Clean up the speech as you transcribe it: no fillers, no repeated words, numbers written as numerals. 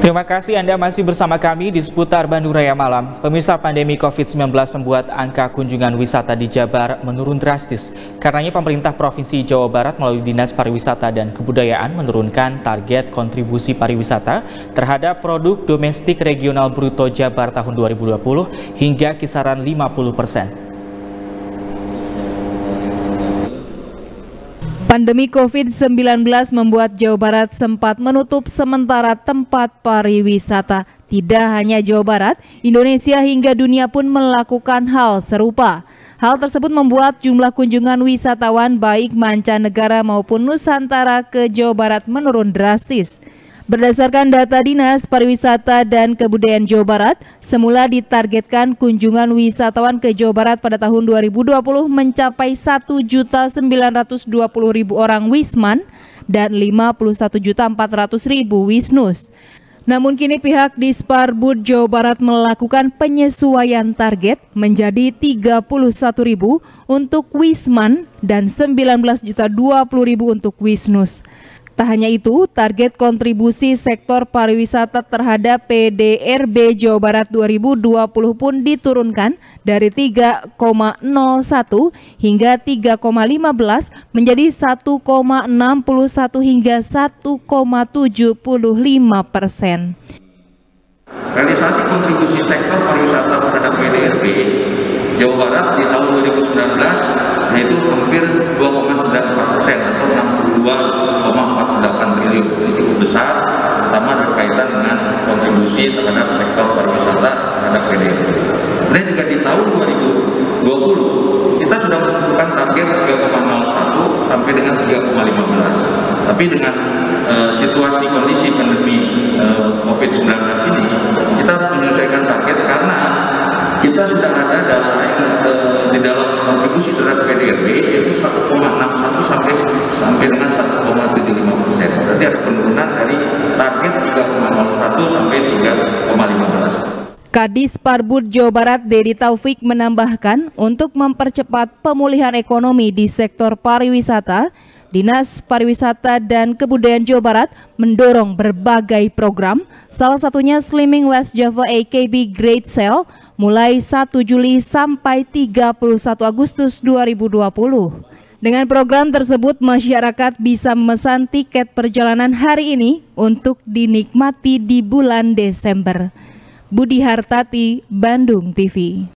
Terima kasih Anda masih bersama kami di seputar Bandung Raya Malam. Pemirsa, pandemi COVID-19 membuat angka kunjungan wisata di Jabar menurun drastis. Karenanya pemerintah Provinsi Jawa Barat melalui Dinas Pariwisata dan Kebudayaan menurunkan target kontribusi pariwisata terhadap produk domestik regional bruto Jabar tahun 2020 hingga kisaran 50%. Pandemi COVID-19 membuat Jawa Barat sempat menutup sementara tempat pariwisata. Tidak hanya Jawa Barat, Indonesia hingga dunia pun melakukan hal serupa. Hal tersebut membuat jumlah kunjungan wisatawan baik mancanegara maupun Nusantara ke Jawa Barat menurun drastis. Berdasarkan data Dinas Pariwisata dan Kebudayaan Jawa Barat, semula ditargetkan kunjungan wisatawan ke Jawa Barat pada tahun 2020 mencapai 1.920.000 orang Wisman dan 51.400.000 Wisnus. Namun kini pihak Disparbud Jawa Barat melakukan penyesuaian target menjadi 31.000 untuk Wisman dan 19.020.000 untuk Wisnus. Tak hanya itu, target kontribusi sektor pariwisata terhadap PDRB Jawa Barat 2020 pun diturunkan dari 3,01 hingga 3,15 menjadi 1,61 hingga 1,75%. Realisasi kontribusi sektor pariwisata terhadap PDRB Jawa Barat di tahun 2019 yaitu hampir 2,94% atau 62,48 triliun. Ini cukup besar, terutama berkaitan dengan kontribusi terhadap sektor pariwisata terhadap PDRB. Kemudian juga di tahun 2020 kita sudah menentukan target 3,01 sampai dengan 3,15. Tapi dengan situasi kondisi pandemi COVID-19 ini, kita harus menyelesaikan target karena kita sudah ada data yang di dalam kontribusi terhadap PDRB yaitu 1,61 sampai dengan 1,75%. Berarti ada penurunan dari target 3,01 sampai 3,15. Kadis Parbud Jawa Barat Dedi Taufik menambahkan untuk mempercepat pemulihan ekonomi di sektor pariwisata, Dinas Pariwisata dan Kebudayaan Jawa Barat mendorong berbagai program, salah satunya Slimming West Java AKB Great Sale mulai 1 Juli sampai 31 Agustus 2020. Dengan program tersebut, masyarakat bisa memesan tiket perjalanan hari ini untuk dinikmati di bulan Desember. Budi Hartati, Bandung TV.